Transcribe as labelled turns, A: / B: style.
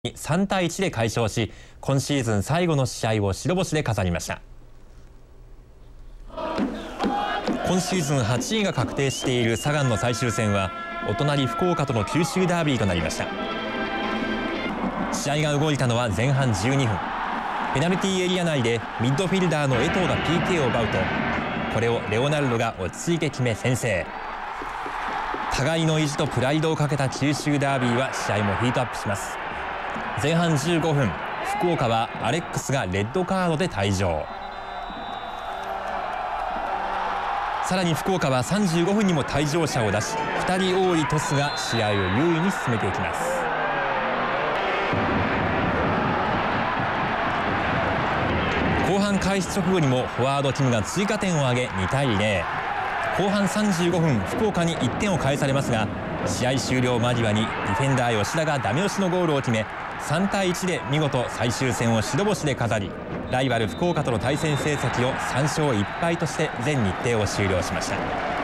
A: 3対1で快勝し、今シーズン最後の試合を白星で飾りました。今シーズン8位が確定しているサガンの最終戦はお隣福岡との九州ダービーとなりました。試合が動いたのは前半12分、ペナルティーエリア内でミッドフィルダーの江藤が PK を奪うと、これをレオナルドが落ち着いて決め先制。互いの意地とプライドをかけた九州ダービーは試合もヒートアップします。前半15分、福岡はアレックスがレッドカードで退場。さらに福岡は35分にも退場者を出し、2人多いトスが試合を優位に進めていきます。後半開始直後にもフォワードティムが追加点を挙げ2対0。後半35分、福岡に1点を返されますが、試合終了間際にディフェンダー吉田がダメ押しのゴールを決め、3対1で見事最終戦を白星で飾り、ライバル福岡との対戦成績を3勝1敗として全日程を終了しました。